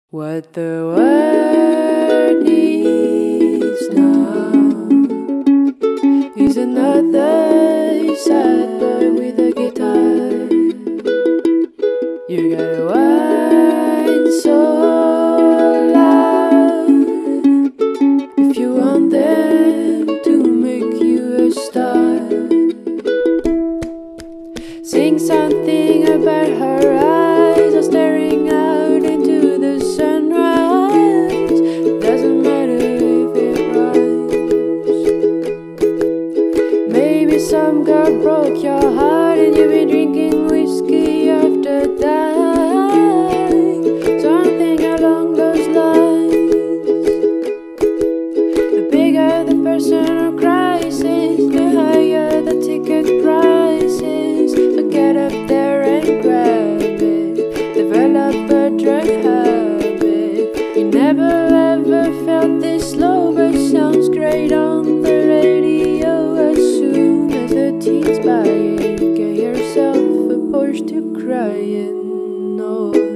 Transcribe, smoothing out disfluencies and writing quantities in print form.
What the world needs now is another sad boy with a guitar. You gotta whine so loud if you want them to make you a star. Sing something about her eyes are staring out into the sunrise. Doesn't matter if it rhymes. Maybe some girl broke your heart and you've been drinking whiskey after that. Something along those lines. The bigger the personal crisis, the higher the ticket prices. So get up there and grab it. Develop a drug habit. You never ever felt this low, but sounds great on the radio. As soon as the teens buy it, get yourself a Porsche to cry in. No.